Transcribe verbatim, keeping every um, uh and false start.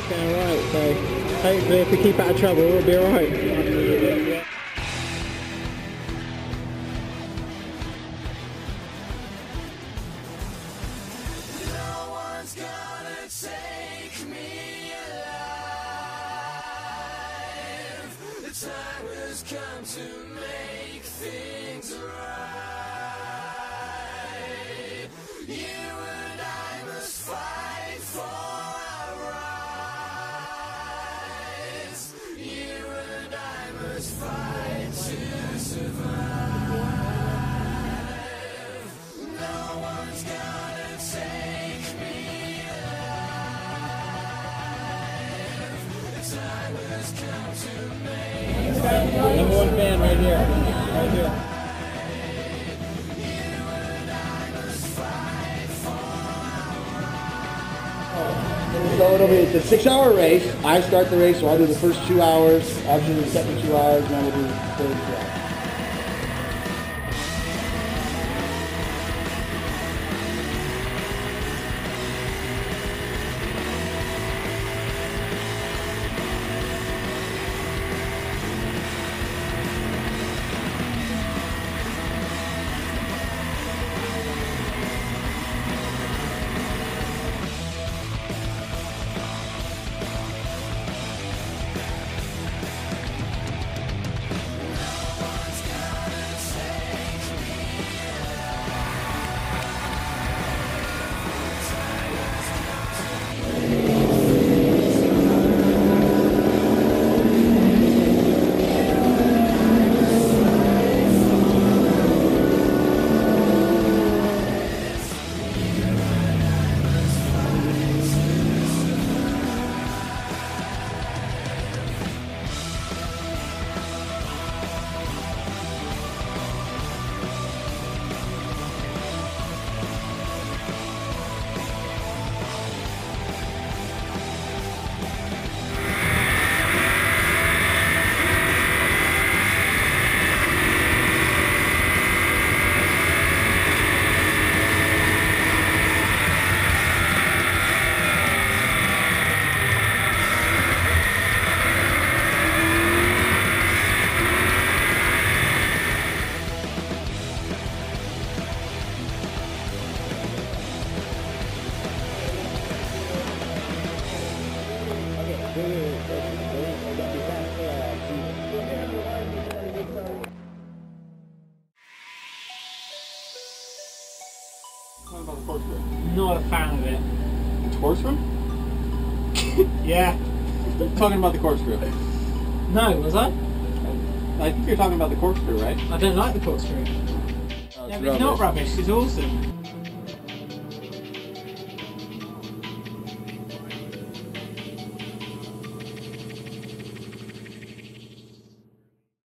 going alright, so hopefully if we keep out of trouble we'll be alright. Time has come to make things right. You and I must fight for our rights. You and I must fight to survive. No one's gonna take me alive. The time has come to make. Number one fan right here. Right here. So it'll be it's a six hour race. I start the race, so I'll do the first two hours, Archie do the second two hours, and then we'll do the third two hours. Not a fan of it. The corkscrew? Yeah. Talking about the corkscrew. No, was I? I think you're talking about the corkscrew, right? I don't like the corkscrew. Oh, Yeah, but it's not rubbish, it's awesome.